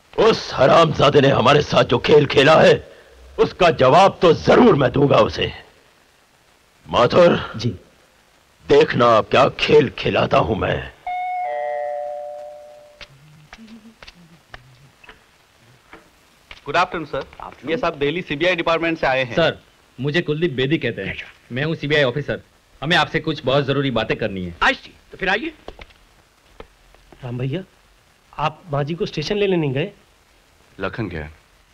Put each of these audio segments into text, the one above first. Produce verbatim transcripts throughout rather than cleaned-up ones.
उस हरामजादे ने हमारे साथ जो खेल खेला है उसका जवाब तो जरूर मैं दूंगा उसे। माथुर जी, देखना क्या खेल खिलाता हूं मैं। Good afternoon sir. ये सब दिल्ली सीबीआई डिपार्टमेंट से आए हैं। सर मुझे कुलदीप बेदी कहते हैं, मैं हूँ सीबीआई ऑफिसर। हमें आपसे कुछ बहुत जरूरी बातें करनी है। आज थी तो फिर आइए। राम भैया, आप माँ जी को स्टेशन ले लेने गए? लखन क्या है?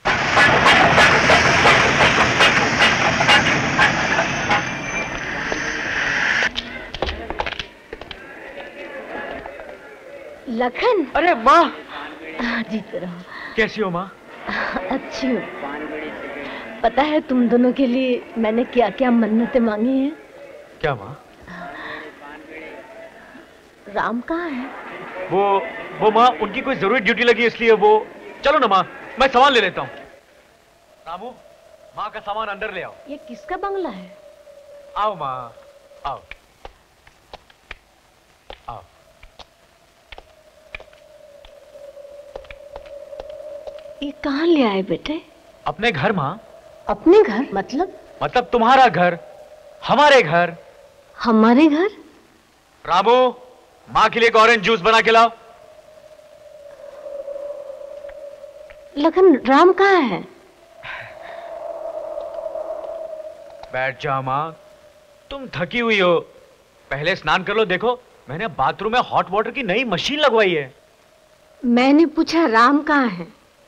लखन। अरे माँ। जीते रहो। कैसी हो माँ? अच्छी हूँ। पता है तुम दोनों के लिए मैंने क्या क्या मन्नतें मांगी हैं? क्या माँ? राम कहाँ है? वो वो माँ, उनकी कोई जरूरी ड्यूटी लगी इसलिए वो। चलो ना माँ, मैं सामान ले लेता हूँ। रामू, माँ का सामान अंदर ले आओ। ये किसका बंगला है? आओ माँ, आओ आओ। ये कहाँ ले आए बेटे? अपने घर माँ। अपने घर मतलब? मतलब तुम्हारा घर, हमारे घर। हमारे घर? रामू, माँ के लिए एक ऑरेंज जूस बना के लाओ। लखन, राम कहाँ है? बैठ जा माँ, तुम थकी हुई हो, पहले स्नान कर लो। देखो मैंने बाथरूम में हॉट वाटर की नई मशीन लगवाई है। मैंने पूछा राम कहाँ है?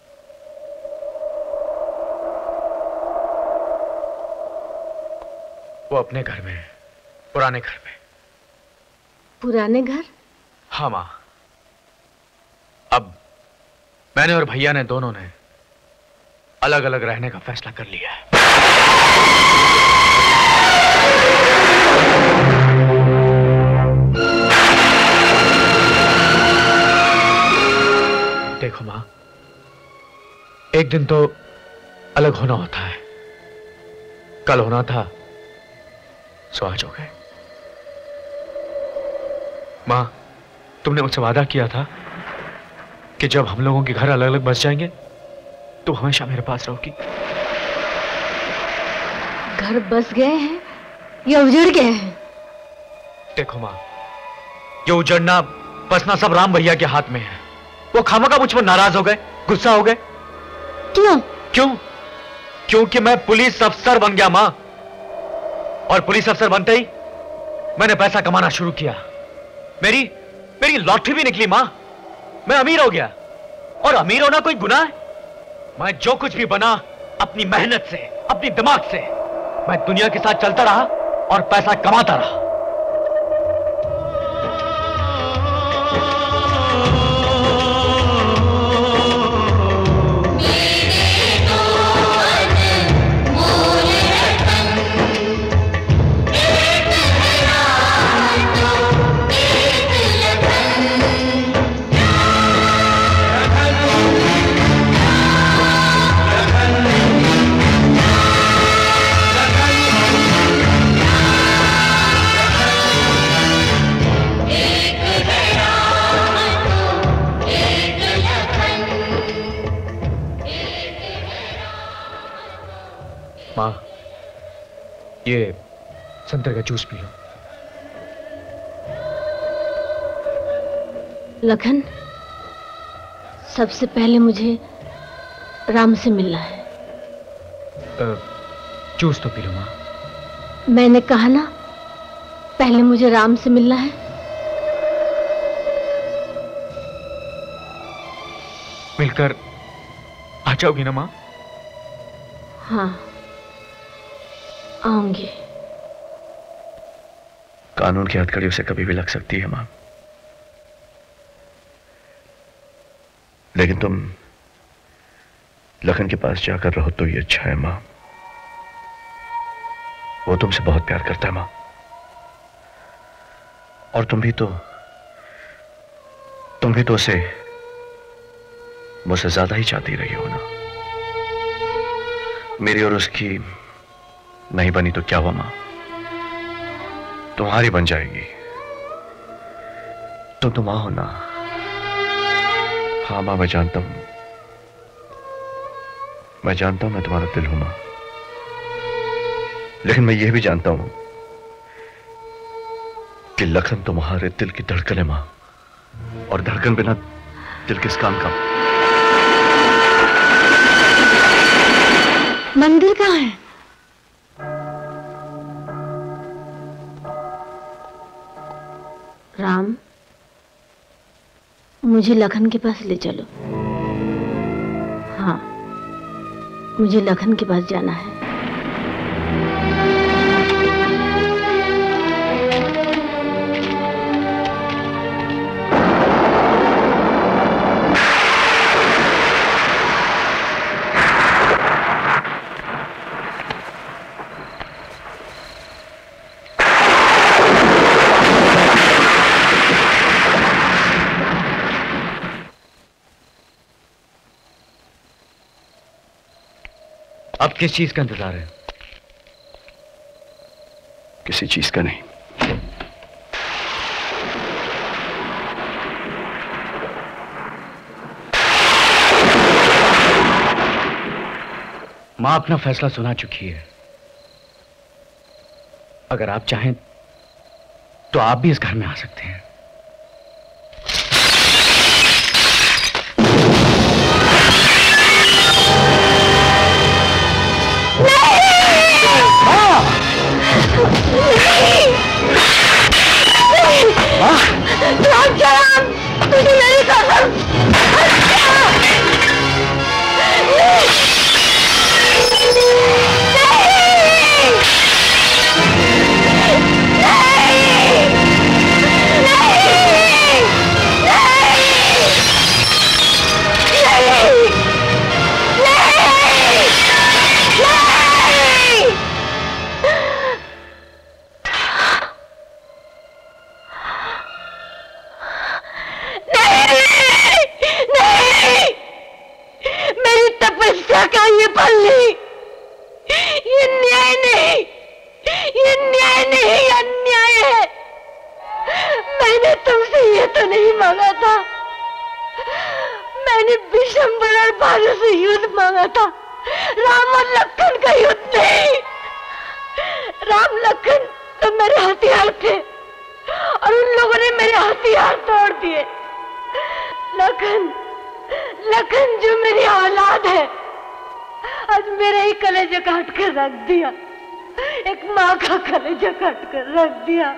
वो अपने घर में है, पुराने घर में। पुराने घर? हाँ माँ, अब मैंने और भैया ने दोनों ने अलग अलग रहने का फैसला कर लिया है। देखो माँ, एक दिन तो अलग होना होता है। कल होना था सो आज हो गए। माँ, तुमने मुझसे वादा किया था कि जब हम लोगों के घर अलग अलग बस जाएंगे तो हमेशा मेरे पास रहोगी। घर बस गए हैं या उजड़ गए हैं? देखो माँ, ये उजड़ना बसना सब राम भैया के हाथ में है। वो खामखा मुझ पर नाराज हो गए, गुस्सा हो गए। क्यों? क्यों? क्योंकि मैं पुलिस अफसर बन गया माँ, और पुलिस अफसर बनते ही मैंने पैसा कमाना शुरू किया। मेरी मेरी लॉटरी भी निकली माँ, मैं अमीर हो गया। और अमीर होना कोई गुनाह है? मैं जो कुछ भी बना अपनी मेहनत से, अपनी दिमाग से। मैं दुनिया के साथ चलता रहा और पैसा कमाता रहा। माँ, ये संतरे का जूस पी लो। लखन, सबसे पहले मुझे राम से मिलना है। आ, जूस तो पी लो माँ। मैंने कहा ना, पहले मुझे राम से मिलना है। मिलकर आ जाओगी ना माँ? हाँ, आऊंगी। कानून की हथकड़ी उसे कभी भी लग सकती है मां, लेकिन तुम लखन के पास जाकर रहो तो ये अच्छा है मां। वो तुमसे बहुत प्यार करता है मां, और तुम भी तो तुम भी तो उसे मुझसे ज्यादा ही चाहती रही हो ना। मेरी और उसकी नहीं बनी तो क्या हुआ मां, तुम्हारी बन जाएगी। तुम तो मां हो ना। हाँ मां, मैं जानता हूं मैं जानता हूं मैं तुम्हारा दिल हूं मां, लेकिन मैं यह भी जानता हूं कि लखन तुम्हारे दिल की धड़कन है मां, और धड़कन बिना दिल किस काम का। मंदिर कहाँ है? राम, मुझे लखन के पास ले चलो। हाँ, मुझे लखन के पास जाना है। अब किस चीज का इंतजार है? किसी चीज का नहीं। मां अपना फैसला सुना चुकी है। अगर आप चाहें तो आप भी इस घर में आ सकते हैं। तुझे मेरी कसम। रख दिया।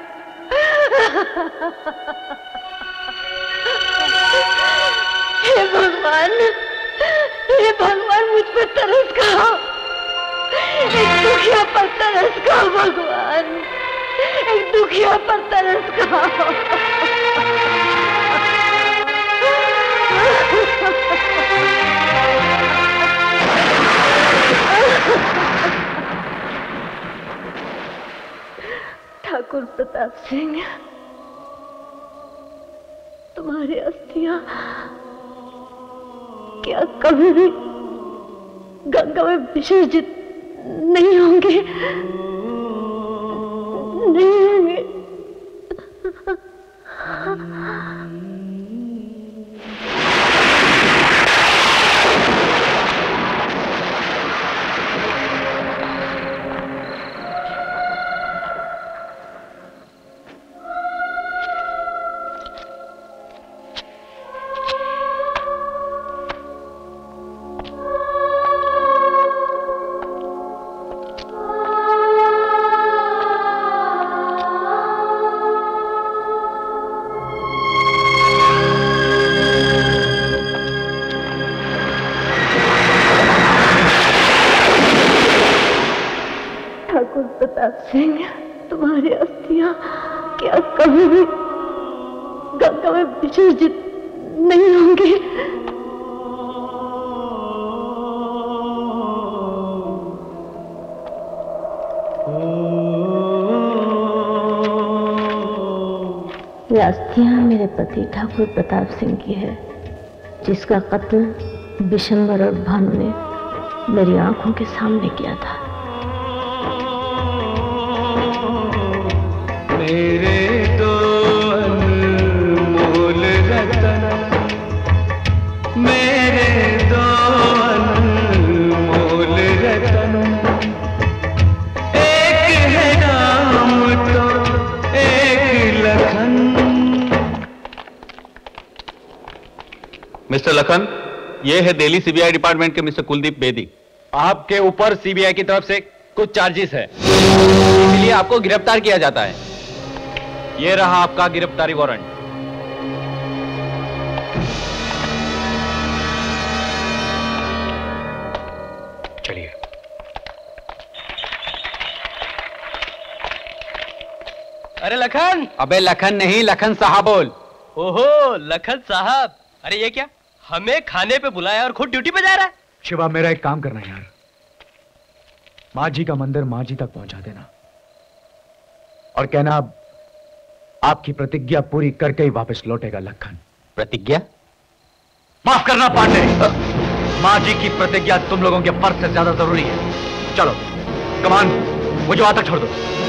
हे भगवान, हे भगवान, मुझ पर तरस खाओ, एक दुखिया पर तरस खाओ भगवान, एक दुखिया पर तरस खाओ। ठाकुर प्रताप सिंह, तुम्हारी अस्थियां क्या कभी भी गंगा में विसर्जित नहीं होंगे, नहीं होंगे। सिंह, तुम्हारी अस्थियां क्या कभी भी गंगा में विसर्जित नहीं होंगे। ये अस्थियां मेरे पति ठाकुर प्रताप सिंह की है, जिसका कत्ल बिशंबर और भानु ने मेरी आंखों के सामने किया था। मेरे दो अनमोल रतन, मेरे दो अनमोल मिस्टर लखन, ये है दिल्ली सीबीआई डिपार्टमेंट के मिस्टर कुलदीप बेदी। आपके ऊपर सीबीआई की तरफ से कुछ चार्जेस है, इसलिए आपको गिरफ्तार किया जाता है। ये रहा आपका गिरफ्तारी वारंट। चलिए। अरे लखन। अबे लखन नहीं, लखन साहब बोल। ओहो लखन साहब, अरे ये क्या, हमें खाने पे बुलाया और खुद ड्यूटी पे जा रहा है। शिवा, मेरा एक काम करना यार, माँ जी का मंदिर माँ जी तक पहुंचा देना और कहना अब आपकी प्रतिज्ञा पूरी करके ही वापस लौटेगा लखन। प्रतिज्ञा? माफ करना पांडे, माँ जी की प्रतिज्ञा तुम लोगों के फर्ज से ज्यादा जरूरी है। चलो कमान, मुझे वहां तक छोड़ दो।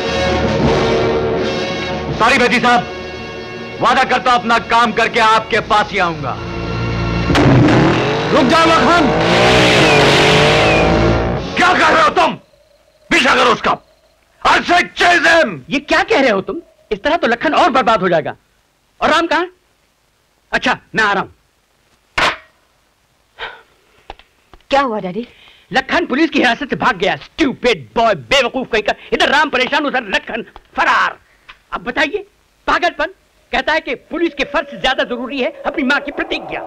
सॉरी बेदी साहब, वादा करता हूं अपना काम करके आपके पास ही आऊंगा। रुक जाओ लखन। क्या कर रहे हो तुम? पीछा करो उसका। I said chase him! ये क्या कह रहे हो तुम? इस तरह तो लखन और बर्बाद हो जाएगा। और राम कहां? अच्छा मैं आ रहा हूं। क्या हुआ डैडी? लखन पुलिस की हिरासत से भाग गया। स्टूपिड बॉय, बेवकूफ कहीं का। इधर राम परेशान, उधर लखन फरार। अब बताइए, पागलपन। कहता है कि पुलिस के फर्ज से ज्यादा जरूरी है अपनी मां की प्रतिज्ञा।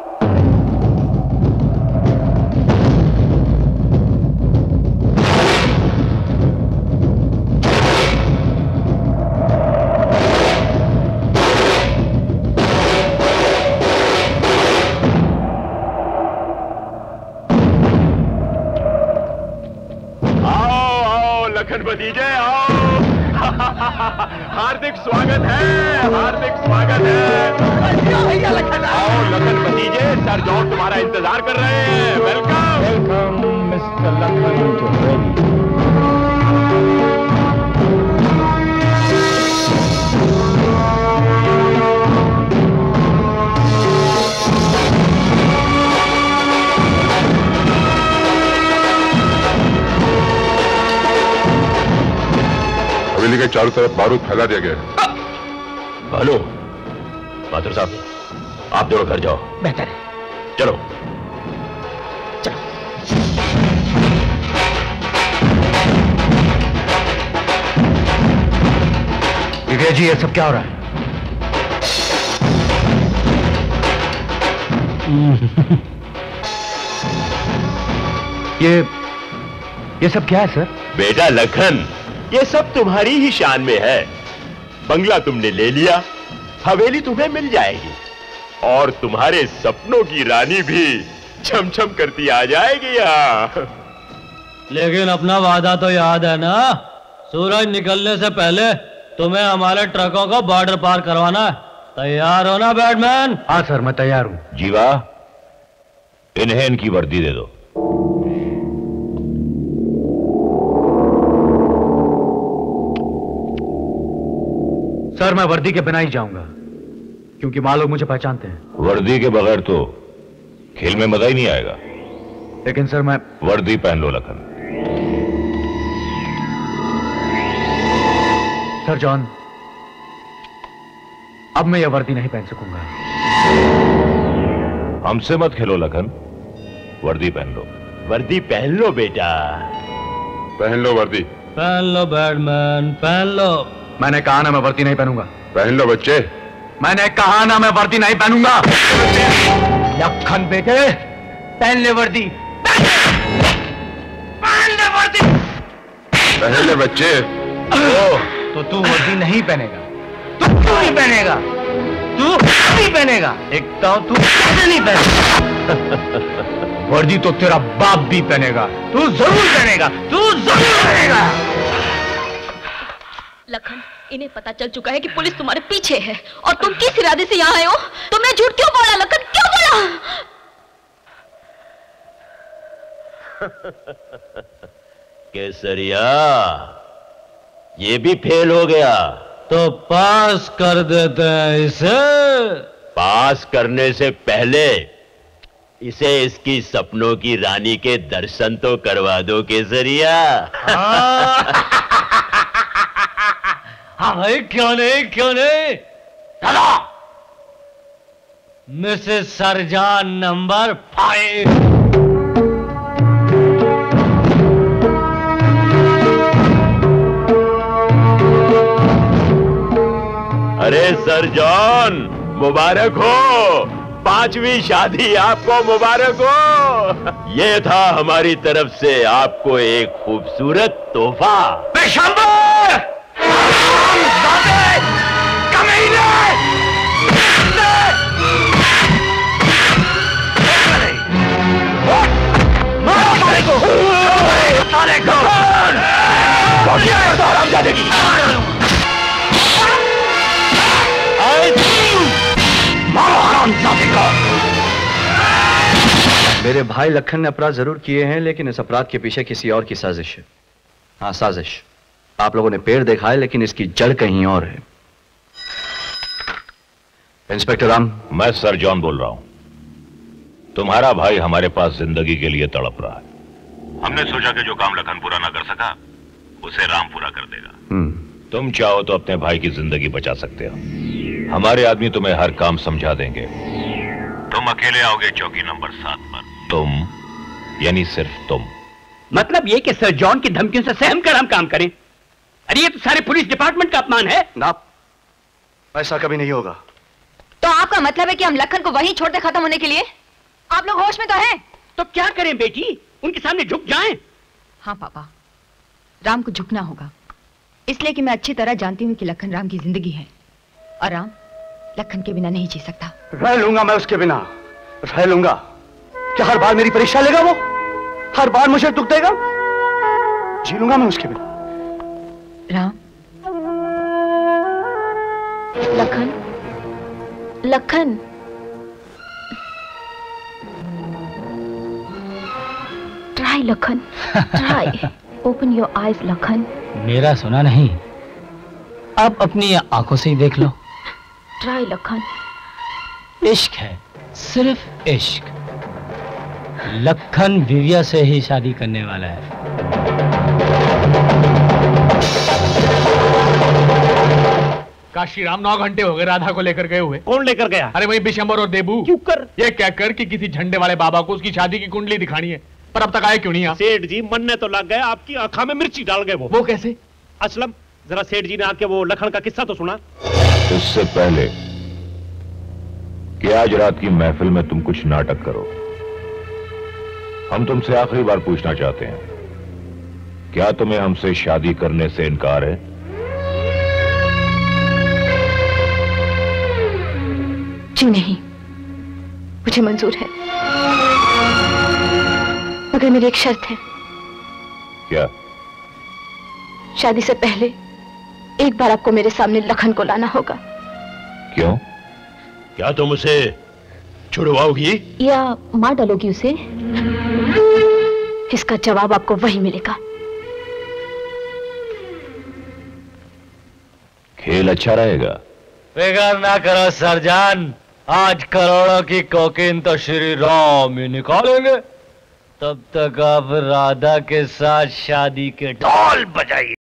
लखन भतीजे आओ। हार्दिक स्वागत है, हार्दिक स्वागत है। आओ लखन भतीजे, सर जॉन तुम्हारा इंतजार कर रहे हैं। Welcome welcome mister Lakhan to Reddy. हवेली के चारों तरफ बारूद फैला दिया गया है। भानु, माथुर साहब, आप दोनों घर जाओ। बेहतर है। चलो चलो। विजय जी, ये सब क्या हो रहा है? ये ये सब क्या है सर? बेटा लखन, ये सब तुम्हारी ही शान में है। बंगला तुमने ले लिया, हवेली तुम्हें मिल जाएगी और तुम्हारे सपनों की रानी भी छमछम करती आ जाएगी यहाँ। लेकिन अपना वादा तो याद है ना, सूरज निकलने से पहले तुम्हें हमारे ट्रकों को बॉर्डर पार करवाना है। तैयार हो ना बैटमैन? हाँ सर, मैं तैयार हूँ। जीवा, इन्हें इनकी वर्दी दे दो। सर, मैं वर्दी के बिना ही जाऊंगा, क्योंकि माँ लोग मुझे पहचानते हैं। वर्दी के बगैर तो खेल में मजा ही नहीं आएगा। लेकिन सर मैं... वर्दी पहन लो लखन। सर जॉन, अब मैं यह वर्दी नहीं पहन सकूंगा। हमसे मत खेलो लखन, वर्दी पहन लो। वर्दी पहन लो बेटा। पहन लो वर्दी। पहन लो बैटमैन, पहन लो। मैंने कहा ना मैं वर्दी नहीं पहनूंगा। पहन लो बच्चे। मैंने कहा ना मैं वर्दी नहीं पहनूंगा। लखन बेटे, पहन ले वर्दी। पहन ले वर्दी। पहन ले बच्चे। ओ, तो तू वर्दी नहीं पहनेगा। तू क्यों नहीं पहनेगा? तू नहीं पहनेगा। एक तो तू कैसे नहीं पहनेगा? वर्दी तो तेरा बाप भी पहनेगा। तू जरूर पहनेगा, तू जरूर पहनेगा। लखन, इन्हें पता चल चुका है कि पुलिस तुम्हारे पीछे है और तुम किस इरादे से यहाँ आए हो? तुमने झूठ क्यों बोला लखन, क्यों बोला? केसरिया, ये भी फेल हो गया। तो पास कर देते हैं इसे। पास करने से पहले इसे इसकी सपनों की रानी के दर्शन तो करवा दो केसरिया। हाँ भाई, क्यों नहीं, क्यों नहीं। चलो, मिसेस सरजान नंबर फाइव। अरे सरजान, मुबारक हो, पांचवी शादी आपको मुबारक हो। ये था हमारी तरफ से आपको एक खूबसूरत तोहफा। मेरे भाई लखन ने अपराध जरूर किए हैं, लेकिन इस अपराध के पीछे किसी और की साजिश है। हाँ, साजिश। आप लोगों ने पेड़ देखा है, लेकिन इसकी जड़ कहीं और है। इंस्पेक्टर राम, मैं सर जॉन बोल रहा हूं। तुम्हारा भाई हमारे पास जिंदगी के लिए तड़प रहा है। हमने सोचा कि जो काम लखन पूरा ना कर सका उसे राम पूरा कर देगा। तुम चाहो तो अपने भाई की जिंदगी बचा सकते हो। हमारे आदमी तुम्हें हर काम समझा देंगे। तुम अकेले आओगे चौकी नंबर सात पर। तुम यानी सिर्फ तुम। मतलब ये कि सर जॉन की धमकियों से सहम कर हम काम करें? अरे ये तो सारे पुलिस डिपार्टमेंट का अपमान है ना। ऐसा कभी नहीं होगा। तो आपका मतलब है कि हम लखन को वहीं छोड़ते खत्म होने के लिए? आप लोग होश में तो हैं? तो क्या करें बेटी, उनके सामने झुक जाएं? हाँ पापा, राम को झुकना होगा, इसलिए कि मैं अच्छी तरह जानती हूँ कि लखन राम की जिंदगी है और राम लखन के बिना नहीं जी सकता। रह लूंगा मैं उसके बिना, रह लूंगा। क्या हर बार मेरी परीक्षा लेगा वो? हर बार मुझे दुख देगा? जी लूंगा मैं उसके बिना। Ram, Lakhan, Lakhan, try Lakhan, try, open your eyes Lakhan. मेरा सुना नहीं, आप अपनी आंखों से ही देख लो। ट्राई लखन। इश्क है, सिर्फ इश्क। लखन दिव्या से ही शादी करने वाला है। काशी राम, नौ घंटे हो गए राधा को लेकर गए हुए। कौन लेकर गया? अरे वही बिशंबर और देबू। क्यों कर? ये कहकर कि किसी झंडे वाले बाबा को उसकी शादी की कुंडली दिखानी है, पर अब तक आए क्यों नहीं? आप सेठ जी मरने तो लग गए, आपकी आंखों में मिर्ची डाल गए। वो वो कैसे? असलम, जरा सेठ जी ने आके वो लखन का किस्सा तो सुना। इससे पहले कि आज रात की महफिल में तुम कुछ नाटक करो, हम तुमसे आखिरी बार पूछना चाहते हैं, क्या तुम्हें हमसे शादी करने से इनकार है? जी नहीं, मुझे मंजूर है, मगर मेरी एक शर्त है। क्या? शादी से पहले एक बार आपको मेरे सामने लखन को लाना होगा। क्यों? क्या तुम उसे छुड़वाओगी या मार डालोगी उसे? इसका जवाब आपको वही मिलेगा। खेल अच्छा रहेगा। फिकर ना करो सरजान, आज करोड़ों की कोकीन तो श्री राम ही निकालेंगे। तब तक आप राधा के साथ शादी के ढोल बजाइए।